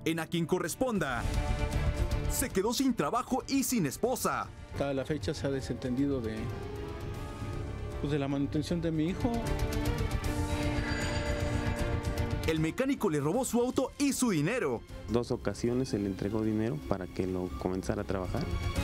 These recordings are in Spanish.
En A Quien Corresponda, se quedó sin trabajo y sin esposa. Hasta la fecha se ha desentendido de la manutención de mi hijo. El mecánico le robó su auto y su dinero. 2 ocasiones se le entregó dinero para que lo comenzara a trabajar.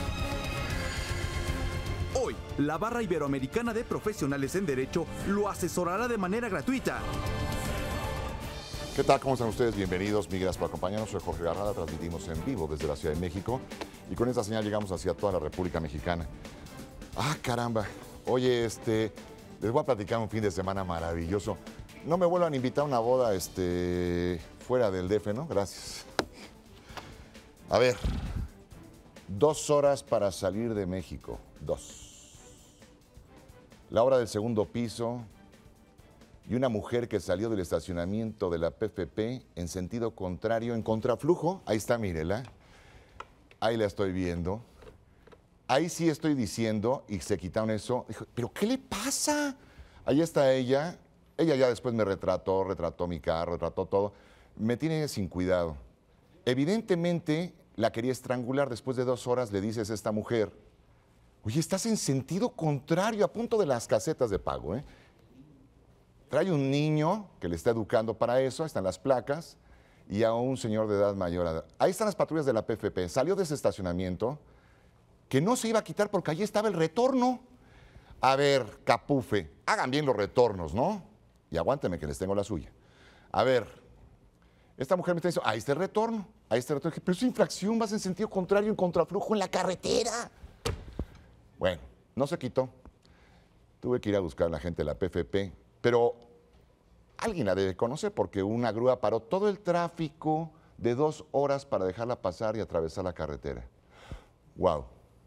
Hoy, la Barra Iberoamericana de Profesionales en Derecho lo asesorará de manera gratuita. ¿Qué tal? ¿Cómo están ustedes? Bienvenidos. Mil gracias por acompañarnos. Soy Jorge Garrada. Transmitimos en vivo desde la Ciudad de México. Y con esta señal llegamos hacia toda la República Mexicana. ¡Ah, caramba! Oye, les voy a platicar un fin de semana maravilloso. No me vuelvan a invitar a una boda fuera del DF, ¿no? Gracias. A ver, 2 horas para salir de México. 2. La hora del segundo piso y una mujer que salió del estacionamiento de la PFP en sentido contrario, en contraflujo. Ahí está, mírela. Ahí la estoy viendo. Ahí sí estoy diciendo, y se quitaron eso. Dijo, ¿pero qué le pasa? Ahí está ella. Ella ya después me retrató mi carro, retrató todo. Me tiene sin cuidado. Evidentemente la quería estrangular. Después de 2 horas le dices a esta mujer, oye, estás en sentido contrario, a punto de las casetas de pago, ¿eh? Trae un niño que le está educando para eso, están las placas, y a un señor de edad mayor. Ahí están las patrullas de la PFP. Salió de ese estacionamiento que no se iba a quitar porque allí estaba el retorno. A ver, Capufe, hagan bien los retornos, ¿no? Y aguántenme que les tengo la suya. A ver, esta mujer me está diciendo, ahí está el retorno, ahí está el retorno. Pero es infracción, vas en sentido contrario, en contraflujo en la carretera. Bueno, no se quitó. Tuve que ir a buscar a la gente de la PFP, pero alguien la debe conocer porque una grúa paró todo el tráfico de 2 horas para dejarla pasar y atravesar la carretera. ¡Wow!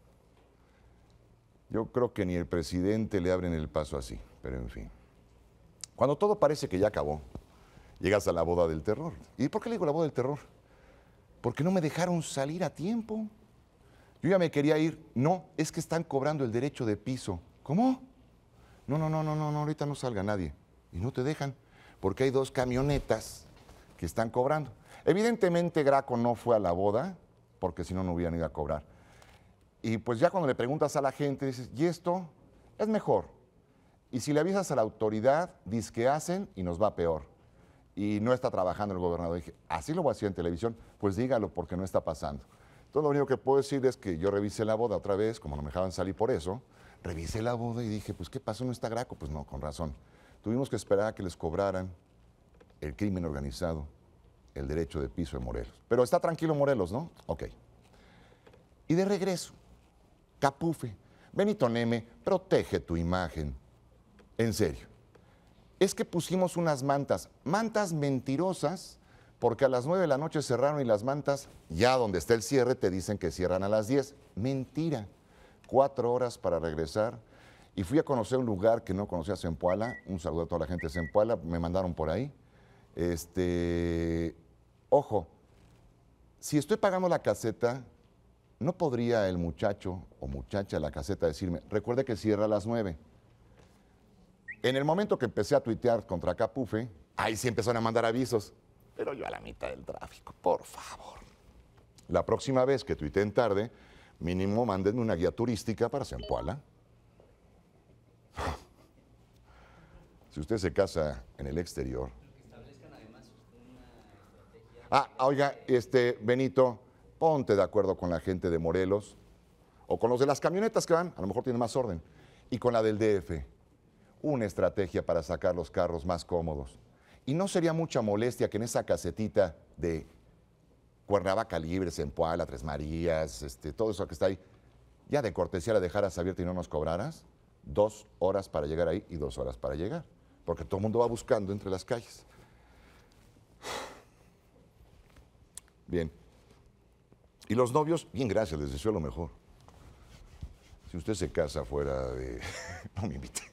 Yo creo que ni el presidente le abren el paso así, pero en fin. Cuando todo parece que ya acabó, llegas a la boda del terror. ¿Y por qué le digo la boda del terror? Porque no me dejaron salir a tiempo. Yo ya me quería ir. No, es que están cobrando el derecho de piso. ¿Cómo? No, ahorita no salga nadie. Y no te dejan, porque hay 2 camionetas que están cobrando. Evidentemente Graco no fue a la boda, porque si no, no hubieran ido a cobrar. Y pues ya cuando le preguntas a la gente, dices, ¿y esto? Es mejor. Y si le avisas a la autoridad, dices que hacen y nos va peor. Y no está trabajando el gobernador. Dije, así lo voy a decir en televisión, pues dígalo porque no está pasando. Entonces lo único que puedo decir es que yo revisé la boda otra vez, como no me dejaban salir por eso, revisé la boda y dije, pues ¿qué pasó? ¿No está Graco? Pues no, con razón. Tuvimos que esperar a que les cobraran el crimen organizado, el derecho de piso de Morelos. Pero está tranquilo Morelos, ¿no? Ok. Y de regreso, Capufe, Benito Neme, protege tu imagen. En serio. Es que pusimos unas mantas mentirosas, porque a las 9 de la noche cerraron y las mantas, ya donde está el cierre, te dicen que cierran a las 10. Mentira. 4 horas para regresar. Y fui a conocer un lugar que no conocía, Zempoala. Un saludo a toda la gente de Zempoala. Me mandaron por ahí. Ojo, si estoy pagando la caseta, ¿no podría el muchacho o muchacha de la caseta decirme, recuerde que cierra a las 9? En el momento que empecé a tuitear contra Capufe, ahí sí empezaron a mandar avisos. Pero yo a la mitad del tráfico, por favor. La próxima vez que tuiteen tarde, mínimo mándenme una guía turística para Zempoala. Si usted se casa en el exterior. Oiga, Benito, ponte de acuerdo con la gente de Morelos o con los de las camionetas que van, a lo mejor tienen más orden, y con la del DF. Una estrategia para sacar los carros más cómodos. Y no sería mucha molestia que en esa casetita de Cuernavaca Libre, Zempoala, Tres Marías, todo eso que está ahí, ya de cortesía la dejaras abierta y no nos cobraras. 2 horas para llegar ahí y 2 horas para llegar. Porque todo el mundo va buscando entre las calles. Bien. Y los novios, bien, gracias, les deseo lo mejor. Si usted se casa fuera de... no me invite.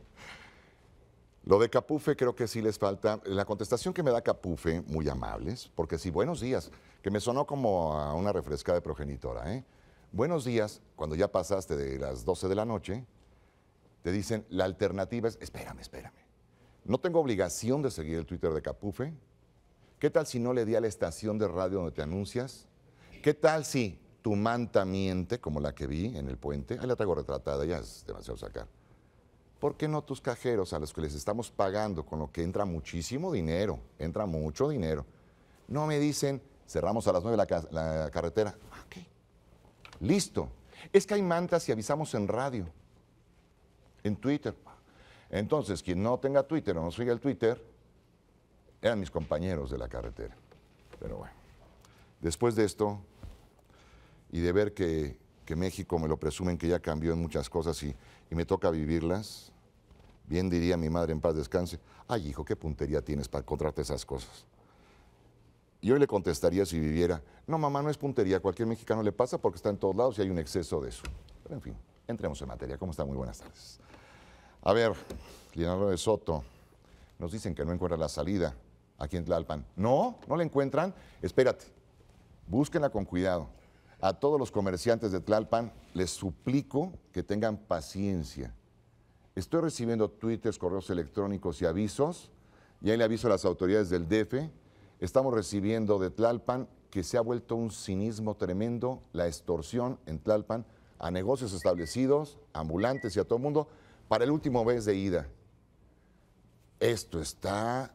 Lo de Capufe creo que sí les falta. La contestación que me da Capufe, muy amables, porque sí, buenos días, que me sonó como a una refrescada de progenitora, ¿eh? Buenos días, cuando ya pasaste de las 12 de la noche, te dicen, la alternativa es, espérame. No tengo obligación de seguir el Twitter de Capufe. ¿Qué tal si no le di a la estación de radio donde te anuncias? ¿Qué tal si tu manta miente, como la que vi en el puente? Ahí la traigo retratada, ya es demasiado sacar. ¿Por qué no tus cajeros a los que les estamos pagando, con lo que entra muchísimo dinero, entra mucho dinero, no me dicen, cerramos a las 9 la carretera? Ok, listo. Es que hay mantas y avisamos en radio, en Twitter. Entonces, quien no tenga Twitter o no siga el Twitter, eran mis compañeros de la carretera. Pero bueno, después de esto y de ver que México me lo presumen que ya cambió en muchas cosas y me toca vivirlas, bien diría mi madre en paz descanse, ay hijo, qué puntería tienes para encontrarte esas cosas. Y hoy le contestaría si viviera, no mamá, no es puntería, a cualquier mexicano le pasa porque está en todos lados y hay un exceso de eso. Pero en fin, entremos en materia. ¿Cómo está? Muy buenas tardes. A ver, Leonardo de Soto, nos dicen que no encuentra la salida aquí en Tlalpan. No, no la encuentran. Espérate, búsquenla con cuidado. A todos los comerciantes de Tlalpan les suplico que tengan paciencia. Estoy recibiendo twitters, correos electrónicos y avisos, y ahí le aviso a las autoridades del DF. Estamos recibiendo de Tlalpan que se ha vuelto un cinismo tremendo, la extorsión en Tlalpan a negocios establecidos, ambulantes y a todo el mundo, para el último mes de ida. Esto está...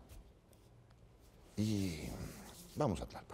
Y vamos a Tlalpan.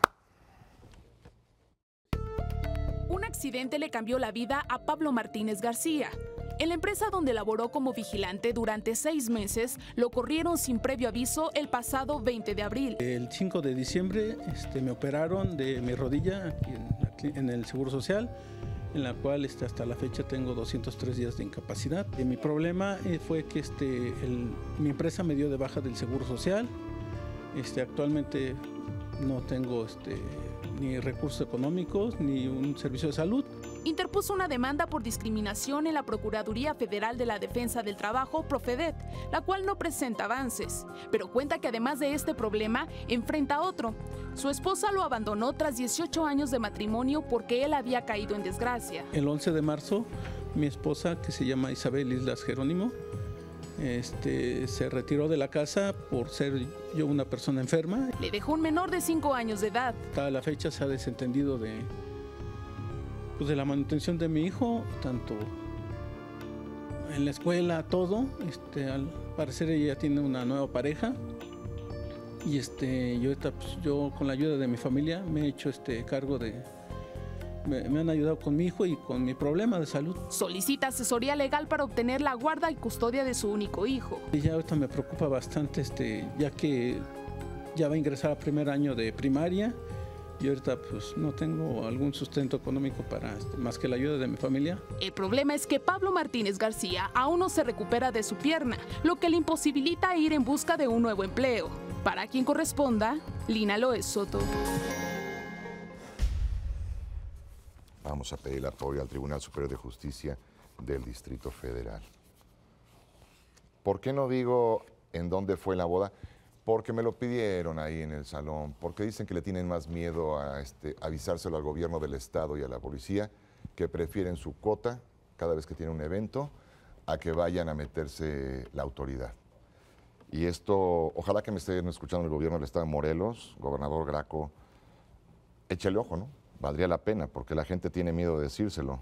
Un accidente le cambió la vida a Pablo Martínez García. En la empresa donde laboró como vigilante durante 6 meses, lo corrieron sin previo aviso el pasado 20 de abril. El 5 de diciembre me operaron de mi rodilla aquí en el Seguro Social, en la cual hasta la fecha tengo 203 días de incapacidad. Mi problema fue que mi empresa me dio de baja del Seguro Social. Actualmente no tengo ni recursos económicos ni un servicio de salud. Interpuso una demanda por discriminación en la Procuraduría Federal de la Defensa del Trabajo, Profedet, la cual no presenta avances, pero cuenta que además de este problema, enfrenta otro. Su esposa lo abandonó tras 18 años de matrimonio porque él había caído en desgracia. El 11 de marzo, mi esposa, que se llama Isabel Islas Jerónimo, se retiró de la casa por ser yo una persona enferma. Le dejó un menor de 5 años de edad. Hasta la fecha se ha desentendido de la manutención de mi hijo, tanto en la escuela, todo. Al parecer ella tiene una nueva pareja y yo con la ayuda de mi familia me he hecho cargo de... Me han ayudado con mi hijo y con mi problema de salud. Solicita asesoría legal para obtener la guarda y custodia de su único hijo. Y ya ahorita me preocupa bastante, ya que ya va a ingresar a primer año de primaria y ahorita no tengo algún sustento económico para más que la ayuda de mi familia. El problema es que Pablo Martínez García aún no se recupera de su pierna, lo que le imposibilita ir en busca de un nuevo empleo. Para quien corresponda, Lina Loes Soto. Vamos a pedir apoyo al Tribunal Superior de Justicia del Distrito Federal. ¿Por qué no digo en dónde fue la boda? Porque me lo pidieron ahí en el salón, porque dicen que le tienen más miedo a avisárselo al gobierno del estado y a la policía, que prefieren su cuota cada vez que tiene un evento a que vayan a meterse la autoridad. Y esto, ojalá que me estén escuchando el gobierno del estado de Morelos, gobernador Graco, échale ojo, ¿no? Valdría la pena, porque la gente tiene miedo de decírselo.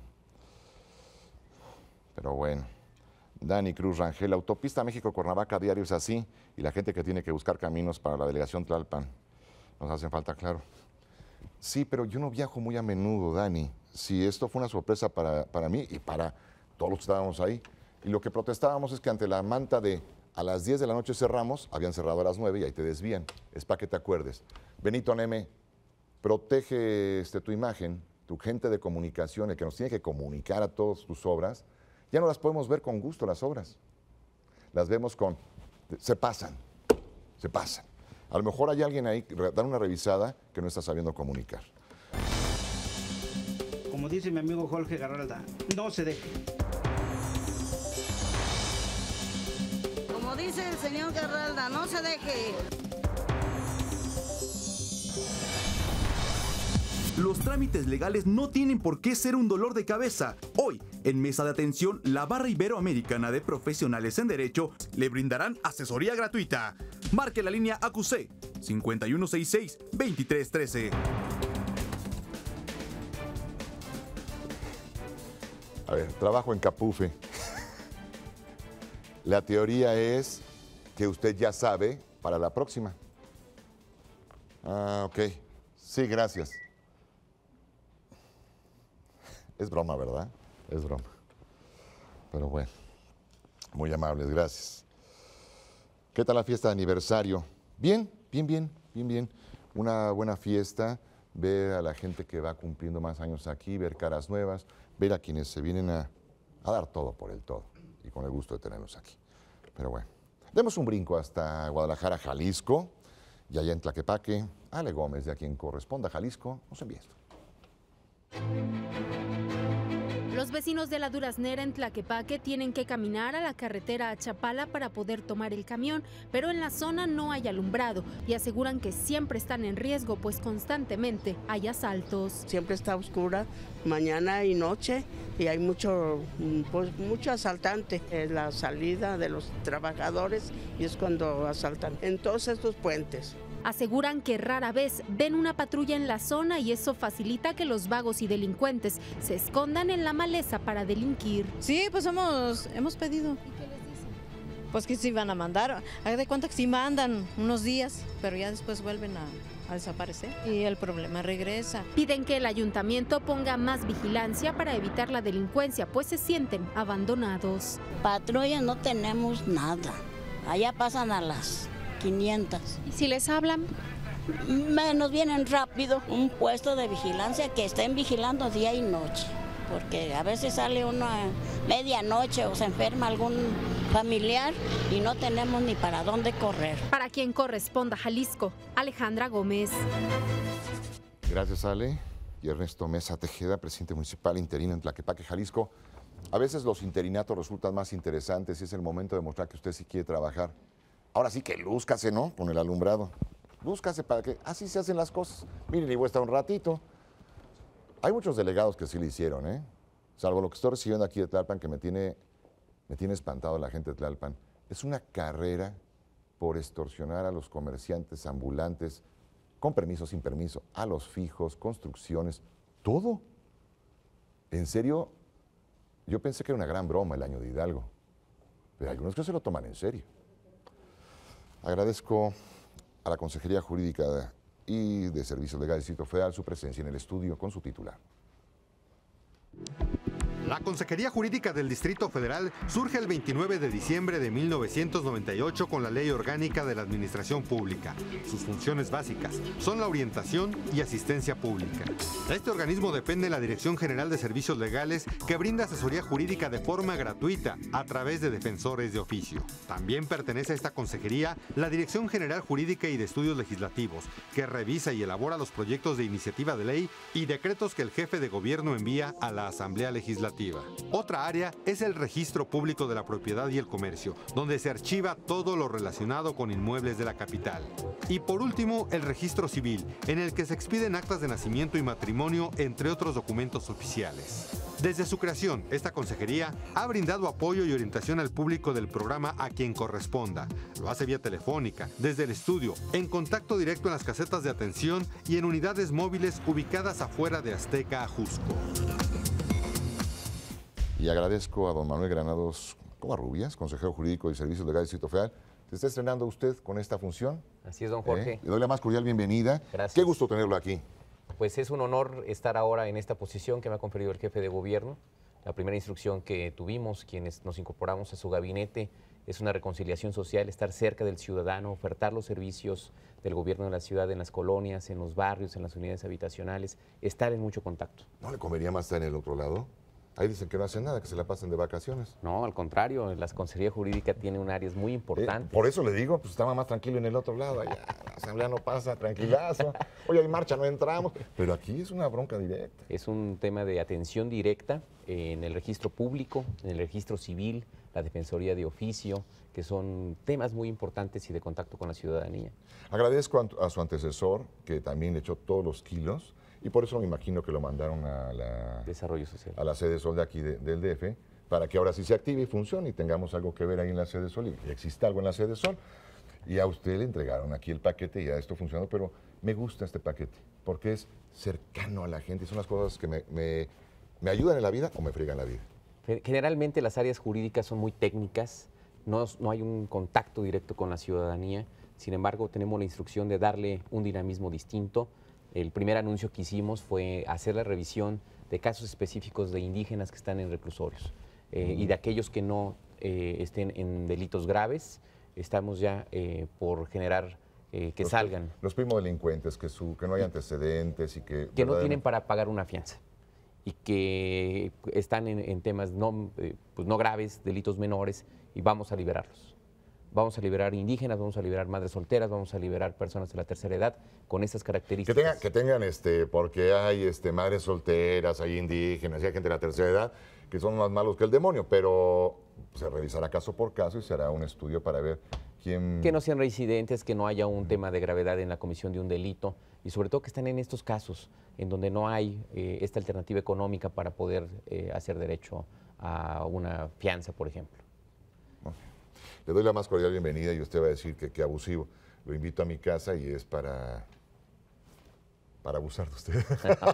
Pero bueno. Dani Cruz Rangel, autopista México-Cuernavaca diario es así, y la gente que tiene que buscar caminos para la delegación Tlalpan. Nos hacen falta, claro. Sí, pero yo no viajo muy a menudo, Dani. Sí, esto fue una sorpresa para mí y para todos los que estábamos ahí. Y lo que protestábamos es que ante la manta de a las 10 de la noche cerramos, habían cerrado a las 9 y ahí te desvían. Es para que te acuerdes. Benito Neme, protege tu imagen, tu gente de comunicación, el que nos tiene que comunicar a todas tus obras. Ya no las podemos ver con gusto, las obras. Las vemos se pasan. A lo mejor hay alguien ahí, dan una revisada, que no está sabiendo comunicar. Como dice mi amigo Jorge Garralda, no se deje. Como dice el señor Garralda, no se deje. Los trámites legales no tienen por qué ser un dolor de cabeza. Hoy, en Mesa de Atención, la Barra Iberoamericana de Profesionales en Derecho le brindarán asesoría gratuita. Marque la línea AQC 5166-2313. A ver, trabajo en Capufe. La teoría es que usted ya sabe para la próxima. Ah, ok. Sí, gracias. Es broma, ¿verdad? Es broma. Pero bueno, muy amables, gracias. ¿Qué tal la fiesta de aniversario? Bien, bien. Una buena fiesta, ver a la gente que va cumpliendo más años aquí, ver caras nuevas, ver a quienes se vienen a dar todo por el todo y con el gusto de tenerlos aquí. Pero bueno, demos un brinco hasta Guadalajara, Jalisco, y allá en Tlaquepaque, Ale Gómez, de a quien corresponda Jalisco, nos envía esto. Los vecinos de la Duraznera en Tlaquepaque tienen que caminar a la carretera a Chapala para poder tomar el camión, pero en la zona no hay alumbrado y aseguran que siempre están en riesgo, pues constantemente hay asaltos. Siempre está oscura, mañana y noche, y hay mucho asaltante en la salida de los trabajadores, y es cuando asaltan en todos estos puentes. Aseguran que rara vez ven una patrulla en la zona y eso facilita que los vagos y delincuentes se escondan en la maleza para delinquir. Sí, pues hemos pedido. ¿Y qué les dicen? Pues que sí van a mandar. Haga de cuenta que sí mandan unos días, pero ya después vuelven a desaparecer y el problema regresa. Piden que el ayuntamiento ponga más vigilancia para evitar la delincuencia, pues se sienten abandonados. Patrulla no tenemos nada. Allá pasan a las 500. ¿Y si les hablan? Nos vienen rápido. Un puesto de vigilancia que estén vigilando día y noche. Porque a veces sale uno a medianoche o se enferma algún familiar y no tenemos ni para dónde correr. Para quien corresponda Jalisco, Alejandra Gómez. Gracias, Ale. Y Ernesto Mesa Tejeda, presidente municipal interino en Tlaquepaque, Jalisco. A veces los interinatos resultan más interesantes y es el momento de mostrar que usted sí quiere trabajar. Ahora sí que lúzcase, ¿no? Con el alumbrado. Lúzcase para que así se hacen las cosas. Miren, y voy a estar un ratito. Hay muchos delegados que sí lo hicieron, ¿eh? Salvo lo que estoy recibiendo aquí de Tlalpan, que me tiene espantado la gente de Tlalpan. Es una carrera por extorsionar a los comerciantes ambulantes, con permiso, sin permiso, a los fijos, construcciones, todo. En serio, yo pensé que era una gran broma el año de Hidalgo, pero hay algunos que se lo toman en serio. Agradezco a la Consejería Jurídica y de Servicios Legales del Distrito Federal su presencia en el estudio con su titular. La Consejería Jurídica del Distrito Federal surge el 29 de diciembre de 1998 con la Ley Orgánica de la Administración Pública. Sus funciones básicas son la orientación y asistencia pública. Este organismo depende de la Dirección General de Servicios Legales, que brinda asesoría jurídica de forma gratuita a través de defensores de oficio. También pertenece a esta consejería la Dirección General Jurídica y de Estudios Legislativos, que revisa y elabora los proyectos de iniciativa de ley y decretos que el jefe de gobierno envía a la Asamblea Legislativa. Otra área es el Registro Público de la Propiedad y el Comercio, donde se archiva todo lo relacionado con inmuebles de la capital. Y por último, el Registro Civil, en el que se expiden actas de nacimiento y matrimonio, entre otros documentos oficiales. Desde su creación, esta consejería ha brindado apoyo y orientación al público del programa A Quien Corresponda. Lo hace vía telefónica, desde el estudio, en contacto directo en las casetas de atención y en unidades móviles ubicadas afuera de Azteca, Ajusco. Y agradezco a don Manuel Granados Covarrubias, consejero jurídico de Servicios Legales del Distrito Federal. ¿Se está estrenando usted con esta función? Así es, don Jorge. Le doy la más cordial bienvenida. Gracias. Qué gusto tenerlo aquí. Pues es un honor estar ahora en esta posición que me ha conferido el jefe de gobierno. La primera instrucción que tuvimos, quienes nos incorporamos a su gabinete, es una reconciliación social, estar cerca del ciudadano, ofertar los servicios del gobierno de la ciudad en las colonias, en los barrios, en las unidades habitacionales, estar en mucho contacto. ¿No le convenía más estar en el otro lado? Ahí dicen que no hacen nada, que se la pasan de vacaciones. No, al contrario, la Consejería Jurídica tiene un área muy importante. Por eso le digo, pues estaba más tranquilo en el otro lado. Allá, la asamblea no pasa, tranquilazo. Oye, hay marcha, no entramos. Pero aquí es una bronca directa. Es un tema de atención directa en el registro público, en el registro civil, la defensoría de oficio, que son temas muy importantes y de contacto con la ciudadanía. Agradezco a su antecesor, que también le echó todos los kilos. Y por eso me imagino que lo mandaron a la Desarrollo Social, a la sede Sol de aquí del DF, para que ahora sí se active y funcione y tengamos algo que ver ahí en la sede Sol y exista algo en la sede Sol. Y a usted le entregaron aquí el paquete y ya esto funcionó, pero me gusta este paquete porque es cercano a la gente. Son las cosas que me ayudan en la vida o me friegan la vida. Generalmente las áreas jurídicas son muy técnicas, no hay un contacto directo con la ciudadanía. Sin embargo, tenemos la instrucción de darle un dinamismo distinto. El primer anuncio que hicimos fue hacer la revisión de casos específicos de indígenas que están en reclusorios y de aquellos que no estén en delitos graves. Estamos ya por generar que salgan. Los primodelincuentes, que no hay antecedentes y que no tienen para pagar una fianza y que están en temas no graves, delitos menores, y vamos a liberarlos. Vamos a liberar indígenas, vamos a liberar madres solteras, vamos a liberar personas de la tercera edad con estas características. Que tengan porque hay madres solteras, hay indígenas, hay gente de la tercera edad que son más malos que el demonio, pero se revisará caso por caso y se hará un estudio para ver quién... Que no sean reincidentes, que no haya un tema de gravedad en la comisión de un delito y sobre todo que estén en estos casos en donde no hay esta alternativa económica para poder hacer derecho a una fianza, por ejemplo. Le doy la más cordial bienvenida y usted va a decir que abusivo. Lo invito a mi casa y es para abusar de usted.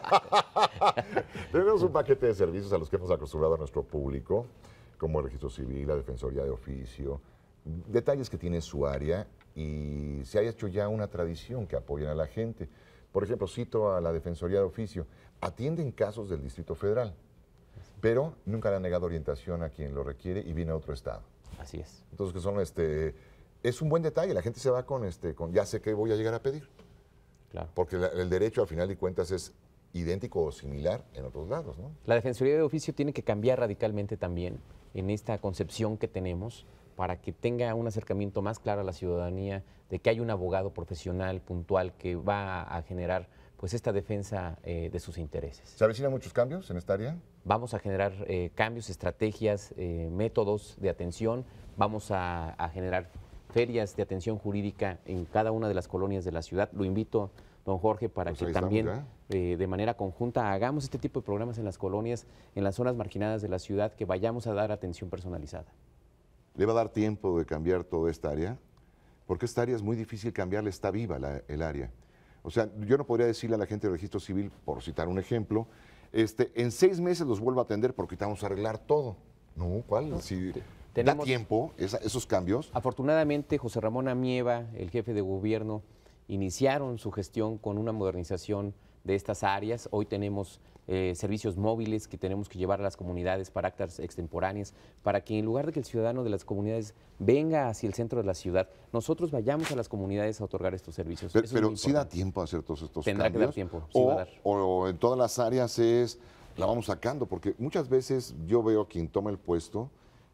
Tenemos un paquete de servicios a los que hemos acostumbrado a nuestro público, como el registro civil, la defensoría de oficio, detalles que tiene su área y se ha hecho ya una tradición que apoyen a la gente. Por ejemplo, cito a la defensoría de oficio, atienden casos del Distrito Federal, pero nunca le han negado orientación a quien lo requiere y viene a otro estado. Así es. Entonces, que son es un buen detalle, la gente se va con ya sé qué voy a llegar a pedir. Claro. Porque el derecho, al final de cuentas, es idéntico o similar en otros lados, ¿no? La Defensoría de Oficio tiene que cambiar radicalmente también en esta concepción que tenemos para que tenga un acercamiento más claro a la ciudadanía de que hay un abogado profesional, puntual, que va a generar pues esta defensa de sus intereses. ¿Se avecinan muchos cambios en esta área? Vamos a generar cambios, estrategias, métodos de atención. Vamos a generar ferias de atención jurídica en cada una de las colonias de la ciudad. Lo invito, don Jorge, para que también de manera conjunta hagamos este tipo de programas en las colonias, en las zonas marginadas de la ciudad, que vayamos a dar atención personalizada. ¿Le va a dar tiempo de cambiar toda esta área? Porque esta área es muy difícil cambiarla, está viva el área. O sea, yo no podría decirle a la gente del registro civil, por citar un ejemplo, en 6 meses los vuelvo a atender porque vamos a arreglar todo. No, ¿cuál? No, si da tiempo esos cambios. Afortunadamente, José Ramón Amieva, el jefe de gobierno, iniciaron su gestión con una modernización de estas áreas. Hoy tenemos servicios móviles que tenemos que llevar a las comunidades para actas extemporáneas, para que en lugar de que el ciudadano de las comunidades venga hacia el centro de la ciudad, nosotros vayamos a las comunidades a otorgar estos servicios. Pero sí da tiempo a hacer todos estos cambios. Tendrá que dar tiempo, sí va a dar. O en todas las áreas la vamos sacando, porque muchas veces yo veo a quien toma el puesto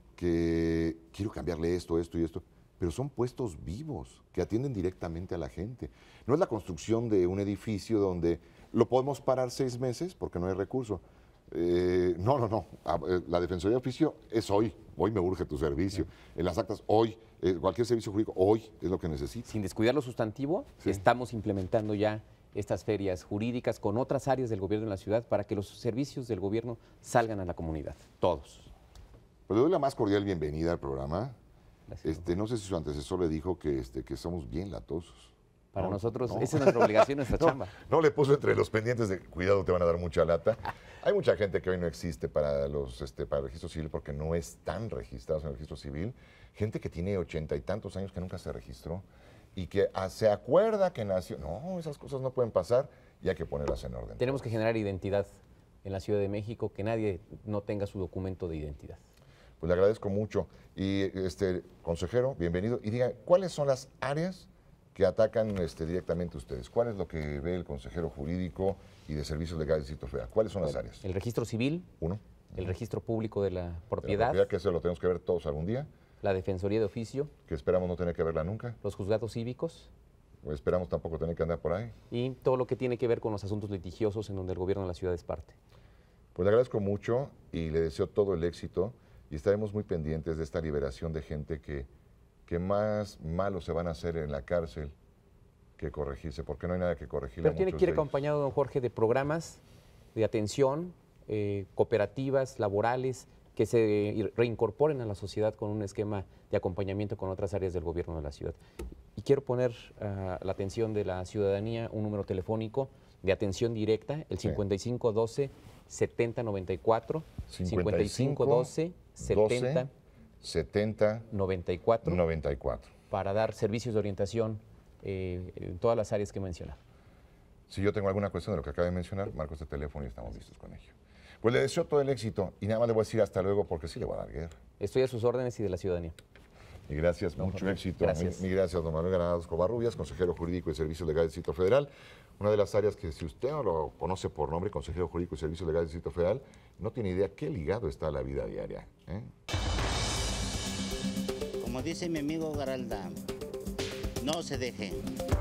que quiero cambiarle esto y esto, pero son puestos vivos que atienden directamente a la gente. No es la construcción de un edificio donde lo podemos parar 6 meses porque no hay recurso. No. La Defensoría de Oficio es hoy me urge tu servicio. En las actas, hoy, cualquier servicio jurídico, hoy es lo que necesito. Sin descuidar lo sustantivo, estamos implementando ya estas ferias jurídicas con otras áreas del gobierno en la ciudad para que los servicios del gobierno salgan a la comunidad, todos. Pues le doy la más cordial bienvenida al programa. No sé si su antecesor le dijo que somos bien latosos. Para nosotros, esa es nuestra obligación, nuestra chamba. No le puso entre los pendientes de cuidado, te van a dar mucha lata. Hay mucha gente que hoy no existe para el registro civil porque no están registrados en el registro civil. Gente que tiene 80 y tantos años que nunca se registró y que se acuerda que nació. No, esas cosas no pueden pasar y hay que ponerlas en orden. Tenemos que generar identidad en la Ciudad de México, que nadie no tenga su documento de identidad. Pues le agradezco mucho. Y, consejero, bienvenido. Y diga, ¿cuáles son las áreas que atacan directamente a ustedes? ¿Cuál es lo que ve el consejero jurídico y de servicios legales del Distrito Federal? ¿Cuáles son las áreas? El registro civil. Uno. El registro público de la propiedad. De la propiedad, que eso lo tenemos que ver todos algún día. La Defensoría de Oficio. Que esperamos no tener que verla nunca. Los juzgados cívicos. Esperamos tampoco tener que andar por ahí. Y todo lo que tiene que ver con los asuntos litigiosos en donde el gobierno de la ciudad es parte. Pues le agradezco mucho y le deseo todo el éxito y estaremos muy pendientes de esta liberación de gente que más malos se van a hacer en la cárcel que corregirse, porque no hay nada que corregir. Pero tiene que ir acompañado, don Jorge, de programas de atención, cooperativas, laborales, que se reincorporen a la sociedad con un esquema de acompañamiento con otras áreas del gobierno de la ciudad. y quiero poner la atención de la ciudadanía un número telefónico de atención directa, el 5512 7094, 5512 70 94, para dar servicios de orientación en todas las áreas que he mencionado. Si yo tengo alguna cuestión de lo que acaba de mencionar, marco este teléfono y estamos listos con ello. Pues le deseo todo el éxito y nada más le voy a decir hasta luego porque sí le voy a dar guerra. Estoy a sus órdenes y de la ciudadanía. Y gracias, mucho éxito. Gracias. Mi gracias, don Manuel Granados Covarrubias, consejero jurídico y servicios legales del Distrito Federal. Una de las áreas que si usted no lo conoce por nombre, consejero jurídico y servicios legales del Distrito Federal, no tiene idea qué ligado está a la vida diaria. Como dice mi amigo Garalda, no se deje.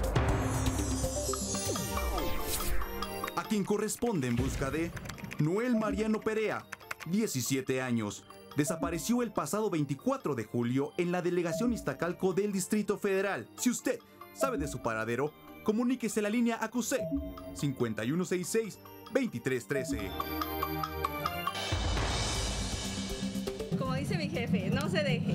A quien corresponde en busca de Noel Mariano Perea, 17 años. Desapareció el pasado 24 de julio en la delegación Iztacalco del Distrito Federal. Si usted sabe de su paradero, comuníquese a la línea ACUSE 5166-2313. Como dice mi jefe, no se deje.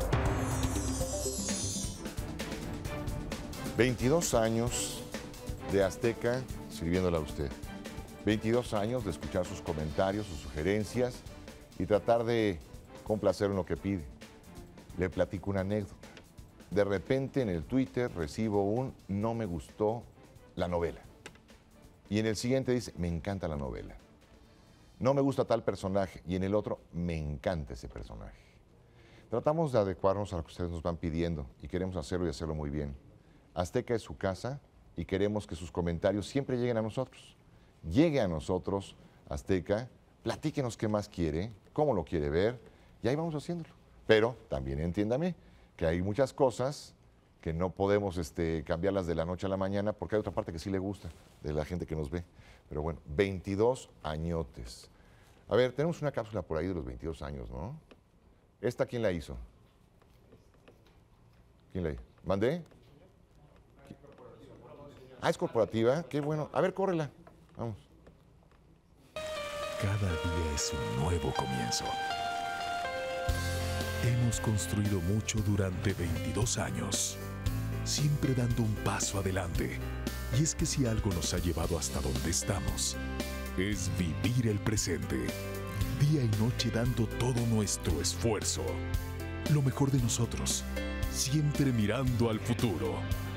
22 años de Azteca sirviéndola a usted. 22 años de escuchar sus comentarios, sus sugerencias y tratar de complacer en lo que pide. Le platico una anécdota. De repente en el Twitter recibo un no me gustó la novela. Y en el siguiente dice, me encanta la novela. No me gusta tal personaje. Y en el otro, me encanta ese personaje. Tratamos de adecuarnos a lo que ustedes nos van pidiendo y queremos hacerlo y hacerlo muy bien. Azteca es su casa y queremos que sus comentarios siempre lleguen a nosotros. Llegue a nosotros, Azteca, platíquenos qué más quiere, cómo lo quiere ver, y ahí vamos haciéndolo. Pero también entiéndame que hay muchas cosas que no podemos cambiarlas de la noche a la mañana, porque hay otra parte que sí le gusta, de la gente que nos ve. Pero bueno, 22 añotes. A ver, tenemos una cápsula por ahí de los 22 años, ¿no? ¿Esta quién la hizo? ¿Quién la hizo? ¿Mandé? Ah, es corporativa, qué bueno. A ver, córrela. Vamos. Cada día es un nuevo comienzo. Hemos construido mucho durante 22 años, siempre dando un paso adelante. Y es que si algo nos ha llevado hasta donde estamos, es vivir el presente, día y noche dando todo nuestro esfuerzo, lo mejor de nosotros, siempre mirando al futuro.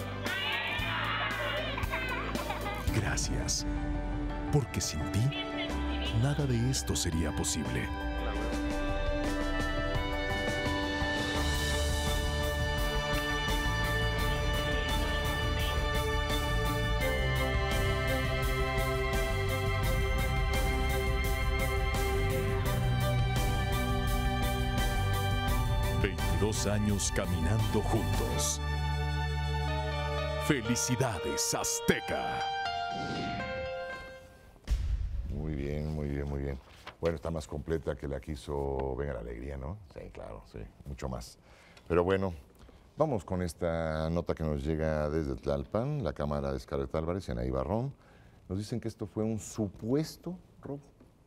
Gracias, porque sin ti, nada de esto sería posible. Años caminando juntos. Felicidades, Azteca. Muy bien, muy bien, muy bien. Bueno, está más completa que la que hizo Venga la Alegría, ¿no? Sí, claro, sí, mucho más. Pero bueno, vamos con esta nota que nos llega desde Tlalpan, la cámara de Scarlett Álvarez y Anaí Barrón. Nos dicen que esto fue un supuesto robo.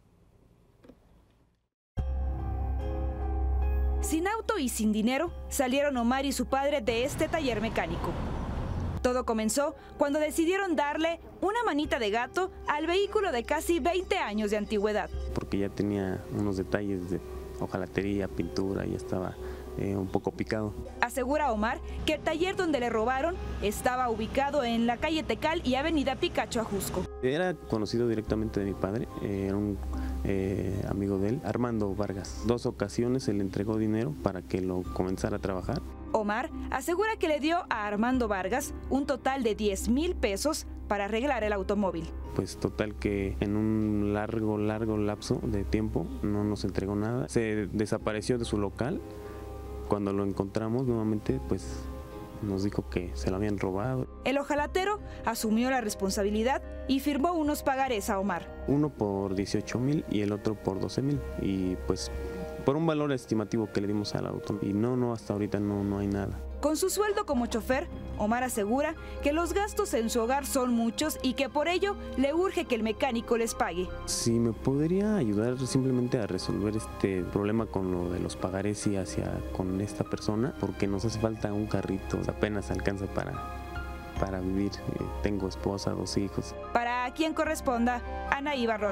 Sin auto y sin dinero, salieron Omar y su padre de este taller mecánico. Todo comenzó cuando decidieron darle una manita de gato al vehículo de casi 20 años de antigüedad. Porque ya tenía unos detalles de hojalatería, pintura, y ya estaba un poco picado. Asegura Omar que el taller donde le robaron estaba ubicado en la calle Tecal y avenida Picacho Ajusco. Era conocido directamente de mi padre, era un amigo de él, Armando Vargas. 2 ocasiones se le entregó dinero para que lo comenzara a trabajar. Omar asegura que le dio a Armando Vargas un total de 10,000 pesos para arreglar el automóvil. Pues total que en un largo lapso de tiempo no nos entregó nada. Se desapareció de su local. Cuando lo encontramos nuevamente, pues nos dijo que se lo habían robado. El hojalatero asumió la responsabilidad y firmó unos pagarés a Omar. Uno por 18,000 y el otro por 12,000. Y pues por un valor estimativo que le dimos al auto. Y no, hasta ahorita no hay nada. Con su sueldo como chofer, Omar asegura que los gastos en su hogar son muchos y que por ello le urge que el mecánico les pague. Si me podría ayudar simplemente a resolver este problema con lo de los pagarés y con esta persona, porque nos hace falta un carrito, apenas alcanza para vivir. Tengo esposa, 2 hijos. Para quien corresponda, Ana Ibarrón.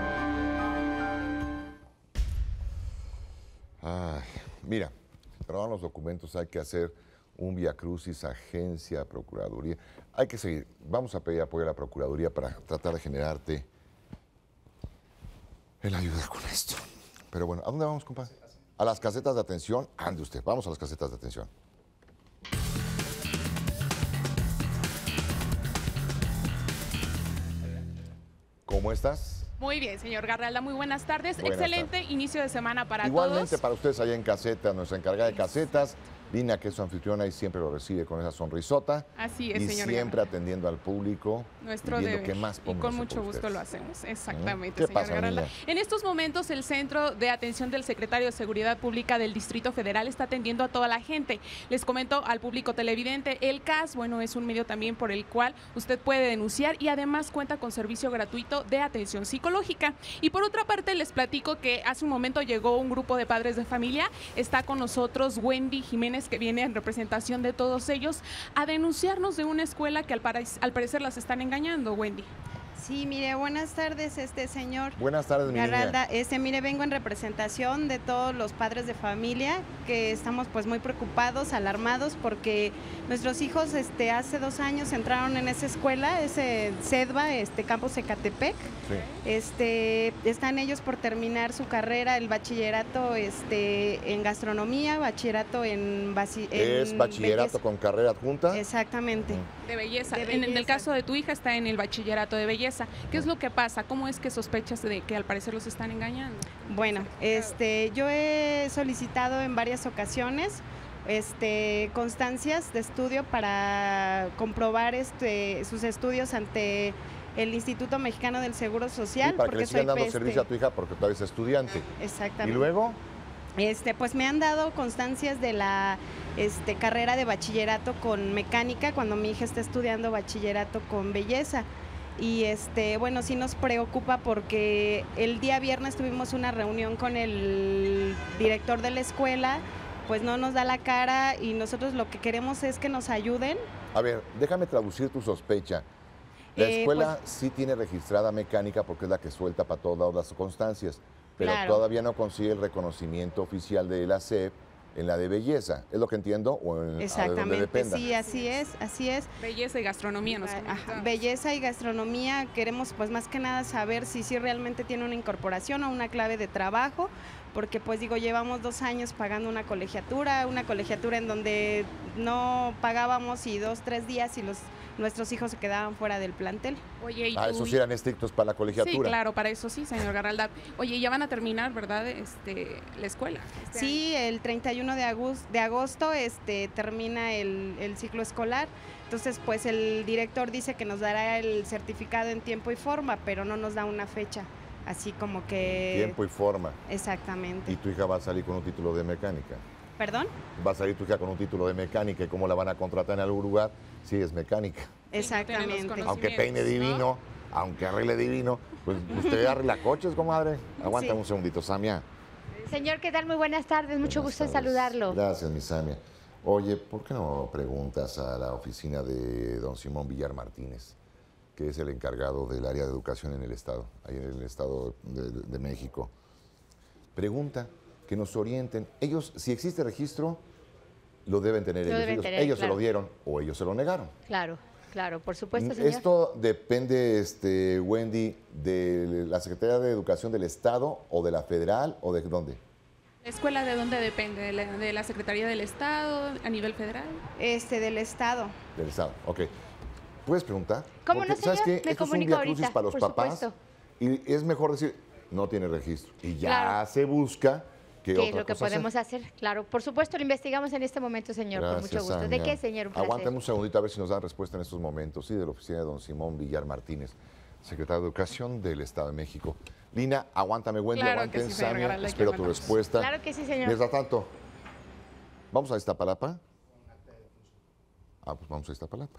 Ay, mira, para los documentos hay que hacer un viacrucis, agencia, procuraduría. Hay que seguir. Vamos a pedir apoyo a la procuraduría para tratar de generarte el ayuda con esto. Pero bueno, ¿a dónde vamos, compadre? A las casetas de atención. Ande usted, vamos a las casetas de atención. ¿Cómo estás? Muy bien, señor Garralda, muy buenas tardes. Buenas Excelente tardes. Inicio de semana para Igualmente todos. para ustedes allá en caseta, nuestra encargada de casetas, Lina, que es su anfitriona y siempre lo recibe con esa sonrisota. Así es, y señor siempre atendiendo al público. Nuestro y viendo deber. qué más Y podemos con hacer mucho por gusto ustedes. lo hacemos, exactamente, ¿Qué señor pasa, Garralda. niña? En estos momentos el Centro de Atención del Secretario de Seguridad Pública del Distrito Federal está atendiendo a toda la gente. Les comento al público televidente, el CAS, bueno, es un medio también por el cual usted puede denunciar y además cuenta con servicio gratuito de atención psicológica. Y por otra parte les platico que hace un momento llegó un grupo de padres de familia, está con nosotros Wendy Jiménez, que viene en representación de todos ellos a denunciarnos de una escuela que al parecer las están engañando, Wendy. Sí, mire, buenas tardes, señor Buenas tardes, mi Garralda. niña. Mire, vengo en representación de todos los padres de familia que estamos pues muy preocupados, alarmados, porque nuestros hijos hace 2 años entraron en esa escuela, ese CEDVA, Campus Ecatepec. Sí. Están ellos por terminar su carrera, el bachillerato en gastronomía, bachillerato en ¿Es bachillerato belleza. con carrera adjunta? Exactamente. De belleza. De En el belleza. caso de tu hija está en el bachillerato de belleza. ¿Qué es lo que pasa? ¿Cómo es que sospechas de que al parecer los están engañando? Bueno, yo he solicitado en varias ocasiones constancias de estudio para comprobar sus estudios ante el Instituto Mexicano del Seguro Social. Sí, para que le sigan dando soy servicio a tu hija porque todavía es estudiante. Exactamente. ¿Y luego? Pues me han dado constancias de la carrera de bachillerato con mecánica cuando mi hija está estudiando bachillerato con belleza. Y bueno, sí nos preocupa porque el día viernes tuvimos una reunión con el director de la escuela, pues no nos da la cara y nosotros lo que queremos es que nos ayuden. A ver, déjame traducir tu sospecha. La escuela sí tiene registrada mecánica porque es la que suelta para todos lados las constancias, pero Claro. todavía no consigue el reconocimiento oficial de la SEP en la de belleza. ¿Es lo que entiendo? ¿O en, Exactamente, de donde dependa? sí, así es. Belleza y gastronomía nos comentabas. Belleza y gastronomía, queremos pues más que nada saber si realmente tiene una incorporación o una clave de trabajo, porque pues digo, llevamos 2 años pagando una colegiatura en donde no pagábamos y 2, 3 días y nuestros hijos se quedaban fuera del plantel. Oye, ¿y esos sí eran estrictos para la colegiatura. Sí, claro, para eso sí, señor Garralda. Oye, ya van a terminar, ¿verdad? La escuela. Sí, el 31 de agosto termina el ciclo escolar. Entonces, pues el director dice que nos dará el certificado en tiempo y forma, pero no nos da una fecha. Así como que... Tiempo y forma. Exactamente. ¿Y tu hija va a salir con un título de mecánica? ¿Perdón? Va a salir tu hija con un título de mecánica y cómo la van a contratar en algún lugar si es mecánica. Exactamente. Aunque peine divino, aunque arregle divino, pues usted arregla coches, comadre. Aguanta un segundito, Samia. Señor, ¿qué tal? Muy buenas tardes, mucho gusto en saludarlo. Gracias, mi Samia. Oye, ¿por qué no preguntas a la oficina de don Simón Villar Martínez, que es el encargado del área de educación en el Estado, ahí en el Estado de México? Pregunta, que nos orienten. Ellos, si existe registro, lo deben tener ellos. Se lo dieron o ellos se lo negaron. Claro, claro, por supuesto, señor. ¿Esto depende, Wendy, de la Secretaría de Educación del Estado o de la Federal o de dónde? ¿La escuela de dónde depende? ¿De la Secretaría del Estado a nivel federal? Del Estado. Del Estado, ok. ¿Puedes preguntar? ¿Cómo porque, no, señor? ¿sabes qué? Me Esto es un comunico viacrucis ahorita, para los por papás. supuesto. Y es mejor decir, no tiene registro. Y ya Claro. se busca ¿Qué es lo que podemos hacer? Claro, por supuesto, lo investigamos en este momento, señor, con mucho gusto. ¿De Samia. qué, señor? Un placer. Aguántame un segundito a ver si nos dan respuesta en estos momentos. Sí, de la oficina de don Simón Villar Martínez, secretario de Educación del Estado de México. Lina, aguántame, Wendy, Claro aguanten, que sí, señor Samia, Garralda, espero qué tu bueno. respuesta. Claro que sí, señor. Mientras tanto, vamos a Iztapalapa. pues vamos a Iztapalapa.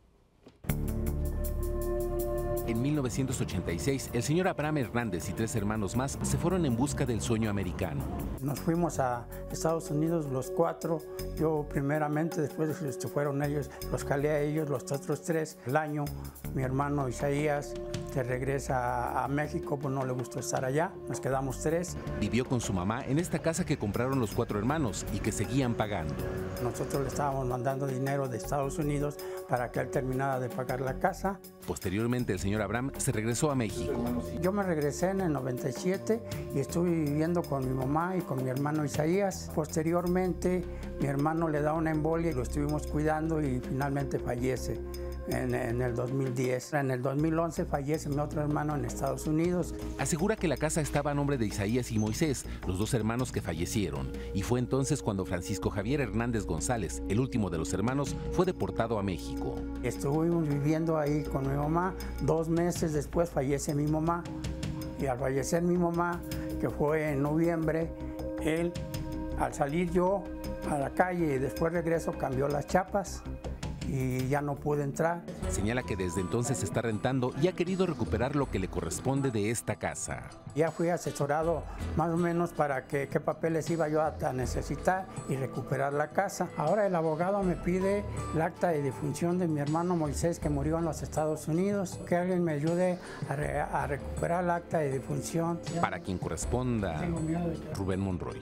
En 1986, el señor Abraham Hernández y 3 hermanos más se fueron en busca del sueño americano. Nos fuimos a Estados Unidos los 4, yo primeramente, después fueron ellos, los jalé a ellos, los otros 3. El año, mi hermano Isaías se regresa a México, pues no le gustó estar allá, nos quedamos 3. Vivió con su mamá en esta casa que compraron los 4 hermanos y que seguían pagando. Nosotros le estábamos mandando dinero de Estados Unidos para que él terminara de pagar la casa. Posteriormente, el señor Abraham se regresó a México. Yo me regresé en el 97 y estuve viviendo con mi mamá y con mi hermano Isaías. Posteriormente, mi hermano le da una embolia y lo estuvimos cuidando y finalmente fallece en el 2010. En el 2011 fallece mi otro hermano en Estados Unidos. Asegura que la casa estaba a nombre de Isaías y Moisés, los 2 hermanos que fallecieron. Y fue entonces cuando Francisco Javier Hernández González, el último de los hermanos, fue deportado a México. Estuvimos viviendo ahí con mi mamá. 2 meses después fallece mi mamá. Y al fallecer mi mamá, que fue en noviembre, él, al salir yo a la calle y después regreso, cambió las chapas y ya no pude entrar. Señala que desde entonces está rentando y ha querido recuperar lo que le corresponde de esta casa. Ya fui asesorado más o menos para qué papeles iba yo a necesitar y recuperar la casa. Ahora el abogado me pide el acta de defunción de mi hermano Moisés, que murió en los Estados Unidos. Que alguien me ayude a recuperar el acta de defunción. Para quien corresponda, Rubén Monroy.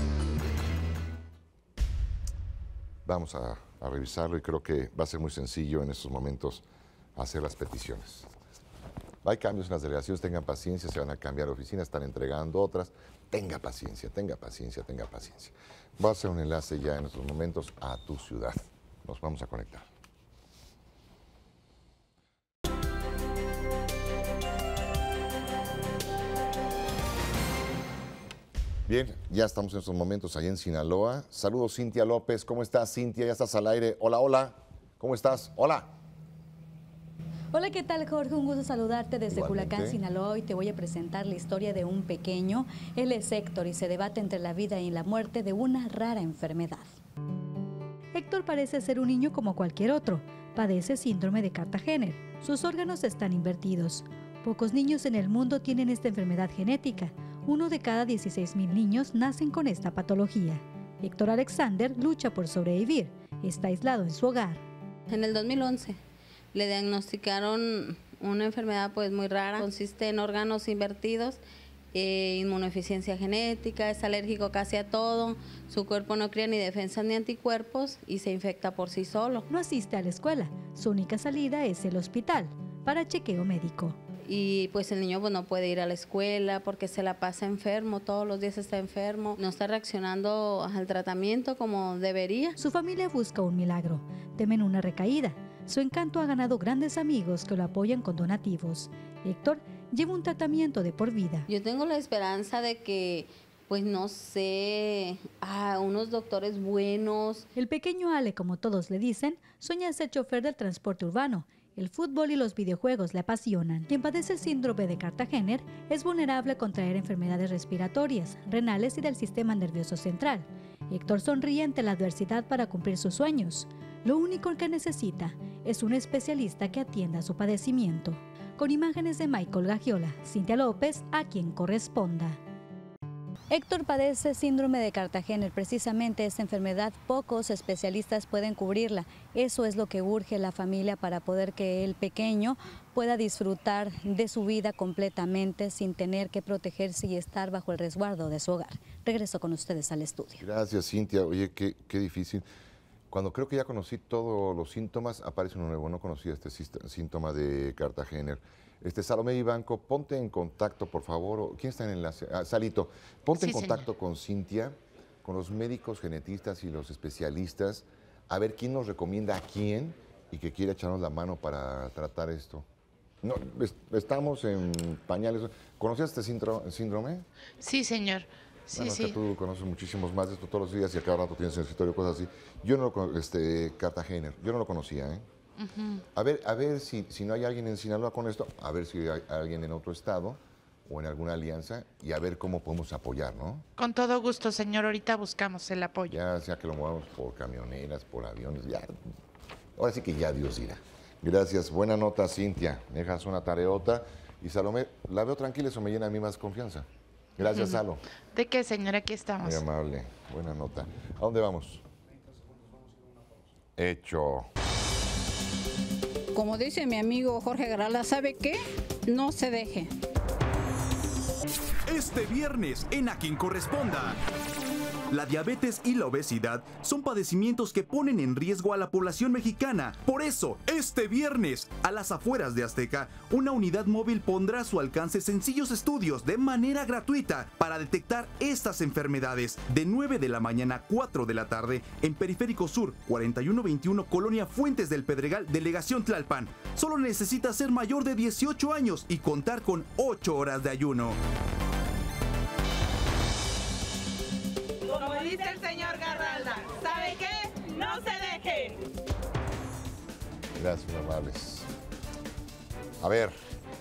Vamos a revisarlo y creo que va a ser muy sencillo en estos momentos hacer las peticiones. Hay cambios en las delegaciones, tengan paciencia, se van a cambiar oficinas, están entregando otras. Tenga paciencia, tenga paciencia, tenga paciencia. Voy a hacer un enlace ya en estos momentos a tu ciudad. Nos vamos a conectar. Bien, ya estamos en estos momentos allá en Sinaloa. Saludos, Cintia López. ¿Cómo estás, Cintia? Ya estás al aire. Hola, hola. ¿Cómo estás? Hola. Hola, ¿qué tal, Jorge? Un gusto saludarte desde Igualmente. Culiacán, Sinaloa. Hoy te voy a presentar la historia de un pequeño. Él es Héctor y se debate entre la vida y la muerte de una rara enfermedad. Héctor parece ser un niño como cualquier otro. Padece síndrome de Cartagener. Sus órganos están invertidos. Pocos niños en el mundo tienen esta enfermedad genética. 1 de cada 16,000 niños nacen con esta patología. Héctor Alexander lucha por sobrevivir. Está aislado en su hogar. En el 2011 le diagnosticaron una enfermedad pues muy rara. Consiste en órganos invertidos, inmunodeficiencia genética, es alérgico casi a todo. Su cuerpo no crea ni defensas ni anticuerpos y se infecta por sí solo. No asiste a la escuela. Su única salida es el hospital para chequeo médico. Y pues el niño pues no puede ir a la escuela porque se la pasa enfermo, todos los días está enfermo, no está reaccionando al tratamiento como debería. Su familia busca un milagro, temen una recaída. Su encanto ha ganado grandes amigos que lo apoyan con donativos. Héctor lleva un tratamiento de por vida. Yo tengo la esperanza de que, pues no sé, unos doctores buenos. El pequeño Ale, como todos le dicen, sueña ser chofer del transporte urbano. El fútbol y los videojuegos le apasionan. Quien padece el síndrome de Cartagener es vulnerable a contraer enfermedades respiratorias, renales y del sistema nervioso central. Héctor sonríe ante la adversidad para cumplir sus sueños. Lo único que necesita es un especialista que atienda su padecimiento. Con imágenes de Michael Gagiola, Cintia López, a quien corresponda. Héctor padece síndrome de Cartagener. Precisamente esta enfermedad, pocos especialistas pueden cubrirla. Eso es lo que urge la familia para poder que el pequeño pueda disfrutar de su vida completamente sin tener que protegerse y estar bajo el resguardo de su hogar. Regreso con ustedes al estudio. Gracias, Cintia. Oye, qué difícil. Cuando creo que ya conocí todos los síntomas, aparece uno nuevo. No conocía este síntoma de Cartagener. Salomé Vivanco, ponte en contacto, por favor. ¿Quién está en el enlace? Salito, ponte en contacto con Cintia, con los médicos genetistas y los especialistas, a ver quién nos recomienda a quién y que quiera echarnos la mano para tratar esto. No, estamos en pañales. ¿Conocías este síndrome? Sí, señor. Sí, bueno, sí. que tú conoces muchísimos más de esto todos los días y a cada rato tienes en el escritorio cosas así. Yo no lo Cartagener, yo no lo conocía, ¿eh? A ver si no hay alguien en Sinaloa con esto, a ver si hay alguien en otro estado, o en alguna alianza y a ver cómo podemos apoyar, ¿no? Con todo gusto, señor. Ahorita buscamos el apoyo. Ya sea que lo movamos por camioneras, por aviones, ya. Ahora sí que ya Dios dirá. Gracias. Buena nota, Cintia. Me dejas una tareota. Y Salomé, la veo tranquila, eso me llena a mí más confianza. Gracias, Salo. ¿De qué, señor? Aquí estamos. Muy amable. Buena nota. ¿A dónde vamos? Hecho. Como dice mi amigo Jorge Garralda, ¿sabe qué? No se deje. Este viernes en A Quien Corresponda. La diabetes y la obesidad son padecimientos que ponen en riesgo a la población mexicana. Por eso, este viernes, a las afueras de Azteca, una unidad móvil pondrá a su alcance sencillos estudios de manera gratuita para detectar estas enfermedades. De 9 de la mañana a 4 de la tarde, en Periférico Sur, 4121, Colonia Fuentes del Pedregal, Delegación Tlalpan. Solo necesita ser mayor de 18 años y contar con 8 horas de ayuno. Como dice el señor Garralda, ¿sabe qué? ¡No se dejen! Gracias, muy amables. A ver,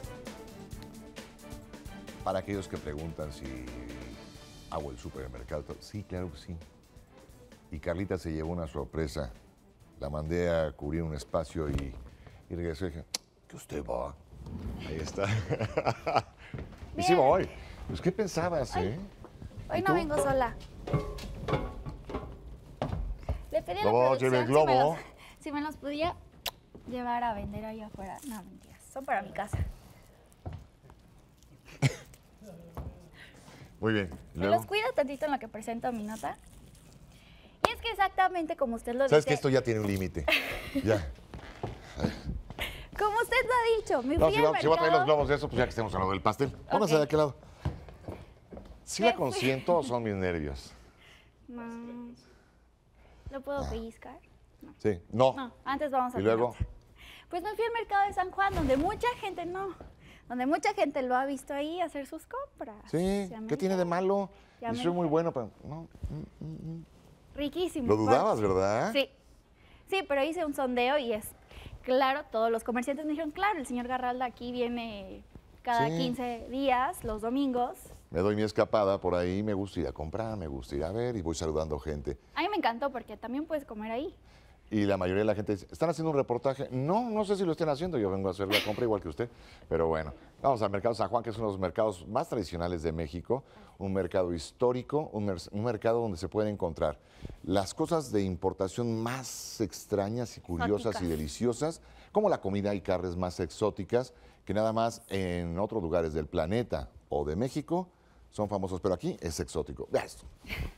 para aquellos que preguntan si hago el supermercado, sí, claro que sí. Y Carlita se llevó una sorpresa. La mandé a cubrir un espacio y regresé y dije, ¿que usted va? Ahí está. Y sí voy. Pues, ¿qué pensabas, Hoy no vengo sola. Le pedí a la Globo, producción lleve el globo. si me los podía llevar a vender ahí afuera. No, mentiras. Son para mi casa. Muy bien. ¿Me los cuida tantito en lo que presento mi nota? Y es que exactamente como usted lo dice... ¿Sabes que esto ya tiene un límite? Ya. Como usted lo ha dicho, me No, fui si al voy a traer los mercado... globos de eso, pues ya que estemos hablando del pastel. Pónganse de aquel lado. ¿Sí la consiento o son mis nervios? No. ¿Lo puedo pellizcar? Sí. No. No, antes vamos a... ¿Y luego? Pues me fui al mercado de San Juan, donde mucha gente donde mucha gente lo ha visto ahí hacer sus compras. Sí, ¿qué tiene de malo? Ya Y me soy muy dijeron. bueno, pero no. Riquísimo. Lo dudabas, ¿verdad? Sí. Sí, pero hice un sondeo y es claro, todos los comerciantes me dijeron, claro, el señor Garralda aquí viene cada Sí. 15 días, los domingos. Me doy mi escapada por ahí, me gusta ir a comprar, me gusta ir a ver y voy saludando gente. A mí me encantó porque también puedes comer ahí. Y la mayoría de la gente dice, ¿están haciendo un reportaje? No, no sé si lo estén haciendo, yo vengo a hacer la compra igual que usted. Pero bueno, vamos al Mercado San Juan, que es uno de los mercados más tradicionales de México, un mercado histórico, un mercado donde se pueden encontrar las cosas de importación más extrañas y curiosas y deliciosas, como la comida y carnes más exóticas, que nada más en otros lugares del planeta o de México son famosos, pero aquí es exótico. Vea esto.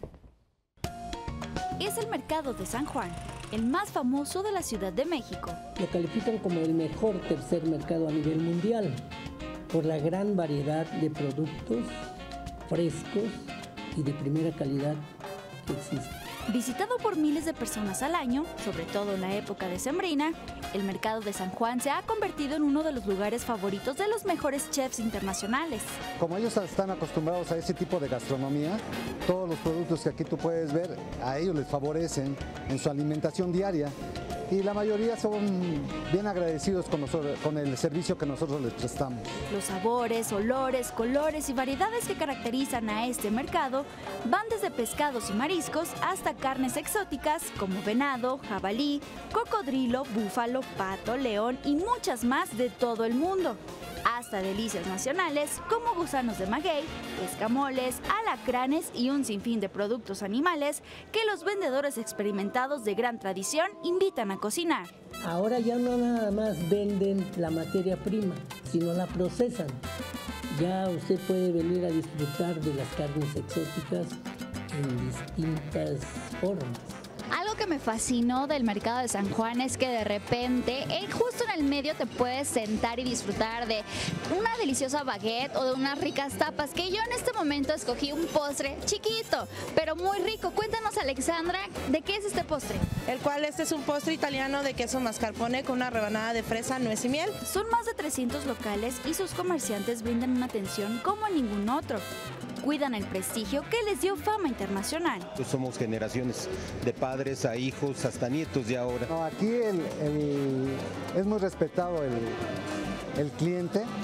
Es el mercado de San Juan, el más famoso de la Ciudad de México. Lo califican como el mejor tercer mercado a nivel mundial por la gran variedad de productos frescos y de primera calidad que existe. Visitado por miles de personas al año, sobre todo en la época decembrina, el mercado de San Juan se ha convertido en uno de los lugares favoritos de los mejores chefs internacionales. Como ellos están acostumbrados a ese tipo de gastronomía, todos los productos que aquí tú puedes ver, a ellos les favorecen en su alimentación diaria. Y la mayoría son bien agradecidos con el servicio que nosotros les prestamos. Los sabores, olores, colores y variedades que caracterizan a este mercado van desde pescados y mariscos hasta carnes exóticas como venado, jabalí, cocodrilo, búfalo, pato, león y muchas más de todo el mundo. Hasta delicias nacionales como gusanos de maguey, escamoles, alacranes y un sinfín de productos animales que los vendedores experimentados de gran tradición invitan a cocinar. Ahora ya no nada más venden la materia prima, sino la procesan. Ya usted puede venir a disfrutar de las carnes exóticas en distintas formas. Algo que me fascinó del mercado de San Juan es que de repente, justo en el medio te puedes sentar y disfrutar de una deliciosa baguette o de unas ricas tapas, que yo en este momento escogí un postre chiquito, pero muy rico. Cuéntanos, Alexandra, ¿de qué es este postre? El cual este es un postre italiano de queso mascarpone con una rebanada de fresa, nuez y miel. Son más de 300 locales y sus comerciantes brindan una atención como ningún otro. Cuidan el prestigio que les dio fama internacional. Somos generaciones de padres a hijos hasta nietos de ahora. No, aquí es muy respetado el cliente.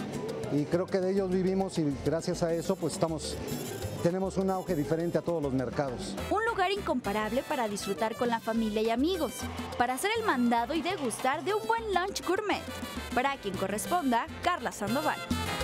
y creo que de ellos vivimos y gracias a eso pues tenemos un auge diferente a todos los mercados. Un lugar incomparable para disfrutar con la familia y amigos, para hacer el mandado y degustar de un buen lunch gourmet. Para quien corresponda, Carla Sandoval.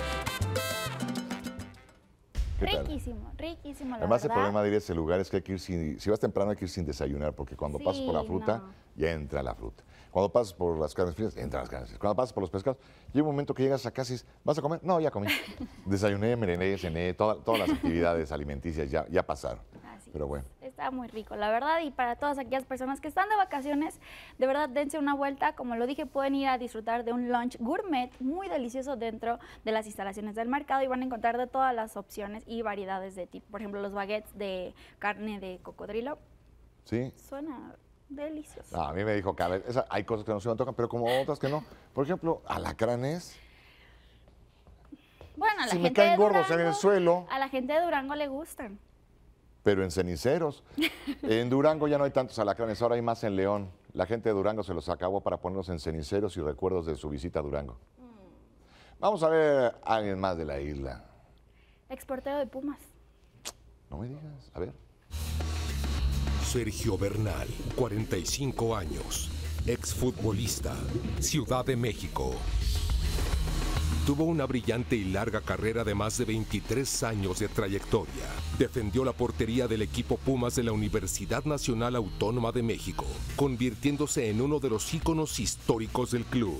Riquísimo, riquísimo, la Además, verdad. el problema de ir a ese lugar es que hay que ir si vas temprano hay que ir sin desayunar, porque cuando Sí, pasas por la fruta, no. ya entra la fruta. Cuando pasas por las carnes frías, entran las carnes frías. Cuando pasas por los pescados, llega un momento que llegas a casa y dices, ¿vas a comer? No, ya comí. Desayuné, merendé, cené, todas las actividades alimenticias ya pasaron. Pero bueno. Está muy rico, la verdad, y para todas aquellas personas que están de vacaciones, de verdad dense una vuelta. Como lo dije, pueden ir a disfrutar de un lunch gourmet muy delicioso dentro de las instalaciones del mercado y van a encontrar de todas las opciones y variedades de tipo. Por ejemplo, los baguettes de carne de cocodrilo. ¿Sí? Suena delicioso. No, a mí me dijo que hay cosas que no se me tocan, pero como otras que no. Por ejemplo, alacranes. Bueno, a la Si me gente de caen gordos Durango, en el suelo. a la gente de Durango le gustan. Pero en ceniceros. En Durango ya no hay tantos alacranes, ahora hay más en León. La gente de Durango se los acabó para ponerlos en ceniceros y recuerdos de su visita a Durango. Vamos a ver a alguien más de la isla. Exportero de Pumas. No me digas, a ver. Sergio Bernal, 45 años, exfutbolista, Ciudad de México. Tuvo una brillante y larga carrera de más de 23 años de trayectoria. Defendió la portería del equipo Pumas de la Universidad Nacional Autónoma de México, convirtiéndose en uno de los íconos históricos del club.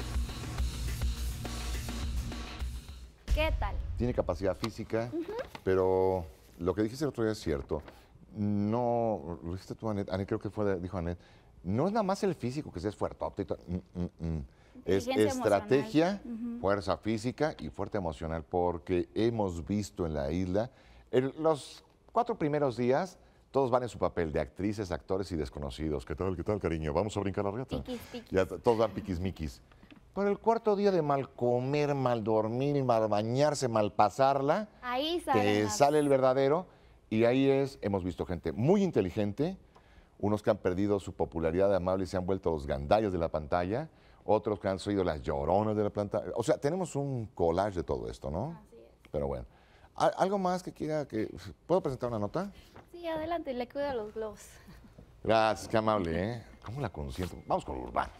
¿Qué tal? Tiene capacidad física, pero lo que dijiste el otro día es cierto. No, lo dijiste tú, Anet, creo que dijo Anet, no es nada más el físico que seas fuertote y todo. Es estrategia, fuerza física y fuerza emocional, porque hemos visto en la isla, los 4 primeros días, todos van en su papel de actrices, actores y desconocidos. ¿Qué tal, cariño? ¿Vamos a brincar la riata? Piquis, piquis. Ya todos van piquismiquis. Pero el 4.º día de mal comer, mal dormir, mal bañarse, mal pasarla, Ahí te sale el verdadero. Y ahí hemos visto gente muy inteligente, unos que han perdido su popularidad de amable y se han vuelto los gandallos de la pantalla, otros que han sido las lloronas de la pantalla. O sea, tenemos un collage de todo esto, ¿no? Así es. Pero bueno. ¿Algo más que quiera que... ¿Puedo presentar una nota? Sí, adelante, le cuido los globos. Gracias, qué amable, ¿eh? ¿Cómo la consiento? Vamos con lo urbano.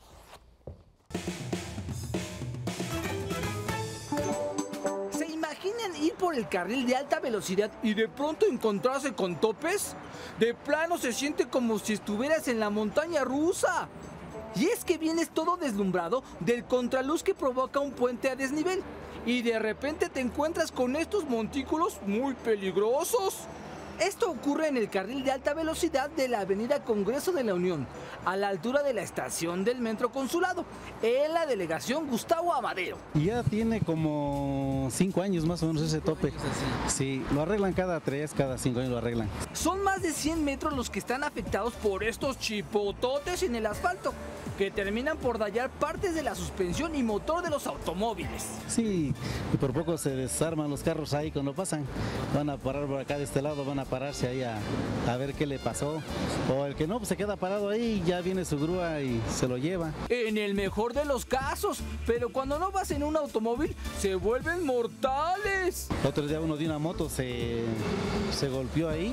¿Se imaginan ir por el carril de alta velocidad y de pronto encontrarse con topes? De plano se siente como si estuvieras en la montaña rusa. Y es que vienes todo deslumbrado del contraluz que provoca un puente a desnivel. Y de repente te encuentras con estos montículos muy peligrosos. Esto ocurre en el carril de alta velocidad de la avenida Congreso de la Unión, a la altura de la estación del Metro Consulado, en la delegación Gustavo Amadero. Ya tiene como 5 años más o menos ese tope. Sí, lo arreglan cada 5 años lo arreglan. Son más de 100 metros los que están afectados por estos chipototes en el asfalto, que terminan por dañar partes de la suspensión y motor de los automóviles. Sí, y por poco se desarman los carros ahí cuando pasan. Van a parar por acá de este lado, van a pararse ahí a ver qué le pasó. O el que no, pues se queda parado ahí, ya viene su grúa y se lo lleva. En el mejor de los casos, pero cuando no vas en un automóvil, se vuelven mortales. Otro día uno de una moto se golpeó ahí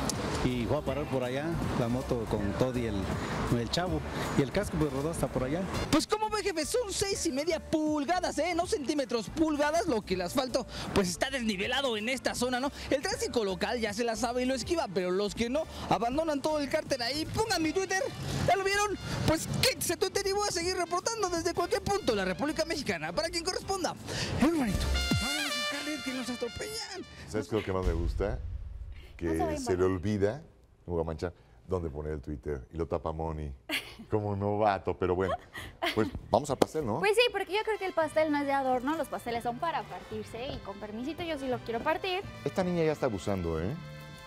y fue a parar por allá la moto con todo y el chavo. Y el casco pues rodó hasta por allá. Pues como ve, jefe, son 6,5 pulgadas, no centímetros, pulgadas, lo que el asfalto pues está desnivelado en esta zona, ¿no? El tráfico local ya se la sabe y lo esquiva, pero los que no, abandonan todo el cárter ahí. Pongan mi Twitter, ¿ya lo vieron? Pues quítese Twitter y voy a seguir reportando desde cualquier punto de la República Mexicana, para quien corresponda. Hermanito, vamos a buscarle que nos atropellan. ¿Sabes qué es lo que más me gusta? Que se le olvida, me voy a manchar, dónde poner el Twitter y lo tapa Moni como novato, pero bueno, pues vamos al pastel, ¿no? Pues sí, porque yo creo que el pastel no es de adorno, los pasteles son para partirse y con permisito yo sí lo quiero partir. Esta niña ya está abusando, ¿eh?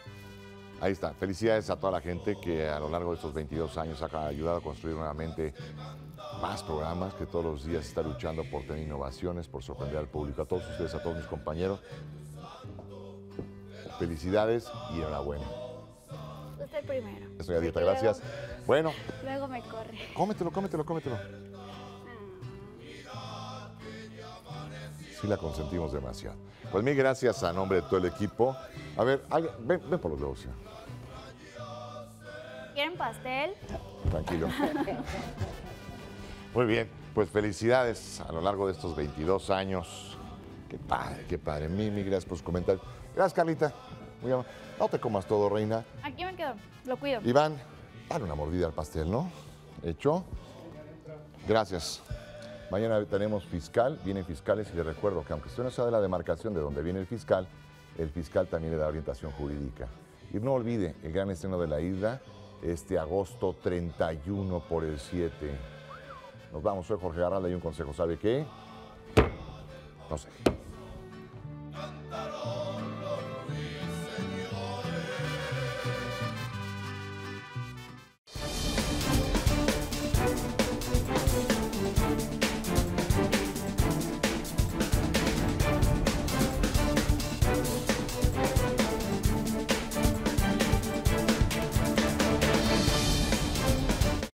Ahí está. Felicidades a toda la gente que a lo largo de estos 22 años ha ayudado a construir nuevamente más programas, que todos los días está luchando por tener innovaciones, por sorprender al público. A todos ustedes, a todos mis compañeros, felicidades y enhorabuena. Usted primero. Estoy a dieta, gracias. Bueno. Luego me corre. Cómetelo. Sí la consentimos demasiado. Pues mil gracias a nombre de todo el equipo. A ver, ven por los dedos. ¿Quieren pastel? Tranquilo. Muy bien, pues felicidades a lo largo de estos 22 años. Qué padre, qué padre. Mil gracias por sus comentarios. Gracias, Carlita. Muy amable. No te comas todo, reina. Aquí me quedo, lo cuido. Iván, dale una mordida al pastel, ¿no? ¿Hecho? Gracias. Mañana tenemos fiscal, vienen fiscales y les recuerdo que aunque usted no sea de la demarcación de donde viene el fiscal también le da orientación jurídica. Y no olvide el gran estreno de La Isla este agosto 31 por el 7. Nos vamos, soy Jorge Garralda y un consejo, ¿sabe qué? No sé.